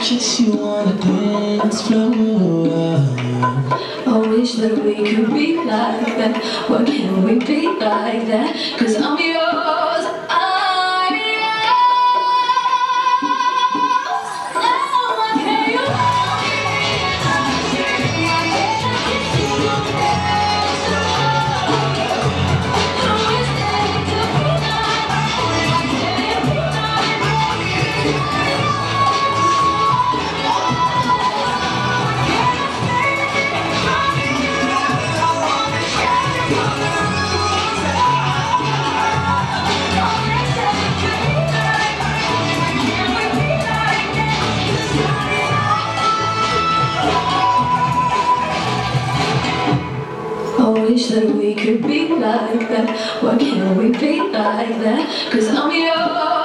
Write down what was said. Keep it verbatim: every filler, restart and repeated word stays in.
kiss you on the dance floor. I wish that we could be like that. Why can't we be like that? Cause I'm yours, I'm yours. Now why can't you hold me? Why can't I kiss you on the dance floor? I wish that we could be like that. Why can't you be like that? I wish that we could be like that. Why can't we be like that? Cause I'm yours.